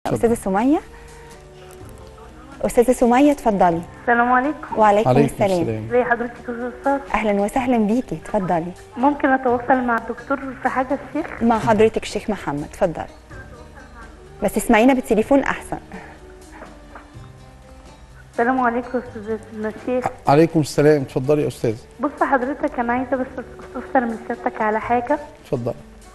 استاذه سميه. استاذه سميه اتفضلي. السلام عليكم. وعليكم السلام. ازي حضرتك يا استاذ؟ اهلا وسهلا بيكي، اتفضلي. ممكن اتواصل مع الدكتور في حاجه الشيخ؟ مع حضرتك الشيخ محمد، اتفضلي. بس اسمعينا بالتليفون احسن. السلام عليكم استاذ الشيخ. عليكم السلام، اتفضلي يا استاذ. بص حضرتك انا عايزه بس استفسر من سيادتك على حاجه. اتفضلي.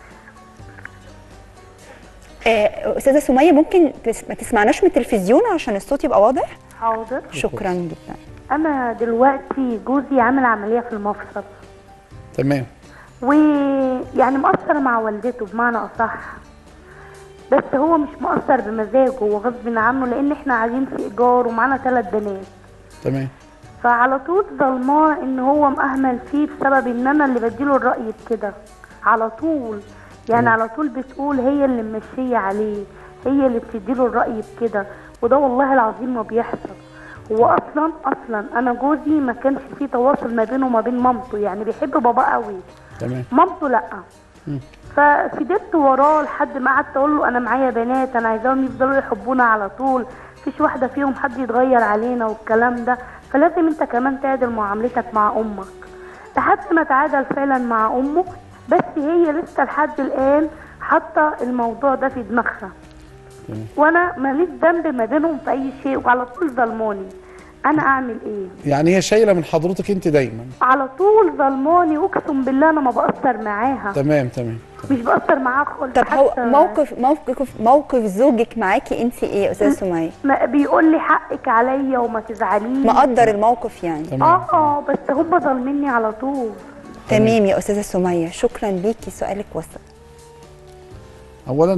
استاذه سميه ممكن ما تسمعناش من التلفزيون عشان الصوت يبقى واضح؟ حاضر. شكرا جدا. انا دلوقتي جوزي عامل عمليه في المفصل. تمام. ويعني مقصر مع والدته بمعنى اصح، بس هو مش مقصر بمزاجه، هو غصب عنه لان احنا قاعدين في ايجار ومعانا 3 بنات. تمام. فعلى طول ظلماه ان هو مأهمل فيه بسبب ان انا اللي بديله الرأي بكده على طول. يعني على طول بتقول هي اللي ممشيه عليه، هي اللي بتديله الرأي بكده، وده والله العظيم ما بيحصل. هو اصلا انا جوزي ما كانش فيه تواصل ما بينه وما بين مامته، يعني بيحب بابا قوي. تمام. مامته لا. ففضلت وراه لحد ما قعدت اقول له انا معايا بنات، انا عايزاهم يفضلوا يحبونا على طول، مفيش واحده فيهم حد يتغير علينا والكلام ده، فلازم انت كمان تعدل معاملتك مع امك. لحد ما تعادل فعلا مع امه، بس هي لسه لحد الان حاطه الموضوع ده في دماغها. وانا ماليش ذنب ما بينهم في اي شيء، وعلى طول ظلماني. انا اعمل ايه؟ يعني هي شايله من حضرتك انت دايما؟ على طول ظلماني، اقسم بالله انا ما بقصر معاها. تمام تمام. مش بقصر معاها خالص. طب هو موقف زوجك معاكي انت ايه يا استاذه سميه؟ بيقول لي حقك عليا وما تزعليش. مقدر الموقف يعني. بس هم ظالميني على طول. تمام يا استاذه سميه، شكرا ليكي، سؤالك وصل. اولا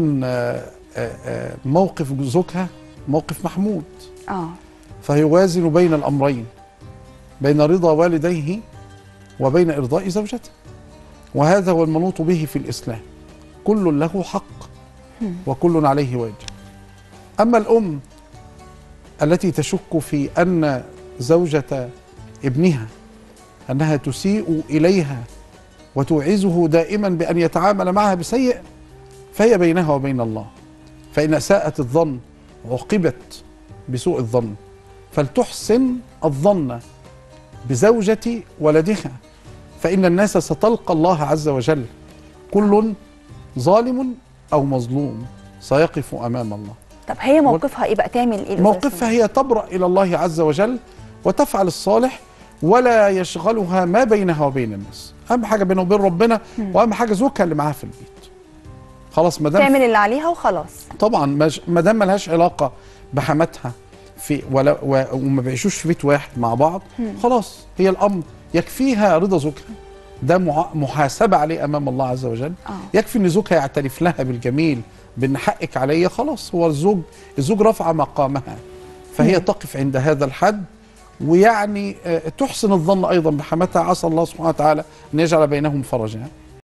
موقف زوجها موقف محمود. فيوازن بين الامرين، بين رضا والديه وبين ارضاء زوجته، وهذا هو المنوط به في الاسلام. كل له حق وكل عليه واجب. اما الام التي تشك في ان زوجة ابنها انها تسيء اليها وتوعزه دائما بان يتعامل معها بسيء، فهي بينها وبين الله، فإن أساءت الظن عوقبت بسوء الظن، فلتحسن الظن بزوجة ولدها، فإن الناس ستلقى الله عز وجل، كل ظالم أو مظلوم سيقف أمام الله. طب هي موقفها إيه بقى؟ تعمل إيه؟ موقفها هي تبرأ إلى الله عز وجل وتفعل الصالح، ولا يشغلها ما بينها وبين الناس. أهم حاجة بينها وبين ربنا، وأهم حاجة زوجها اللي معاها في البيت. خلاص، ما دام تعمل اللي عليها وخلاص. طبعا ما دام ملهاش علاقه بحماتها في وما بيعيشوش في بيت واحد مع بعض، خلاص هي الامر يكفيها رضا زوجها، ده محاسبه عليه امام الله عز وجل. يكفي ان زوجها يعترف لها بالجميل بان حقك عليا، خلاص هو الزوج رفع مقامها، فهي تقف عند هذا الحد، ويعني تحسن الظن ايضا بحماتها، عسى الله سبحانه وتعالى ان يجعل بينهم فرجا.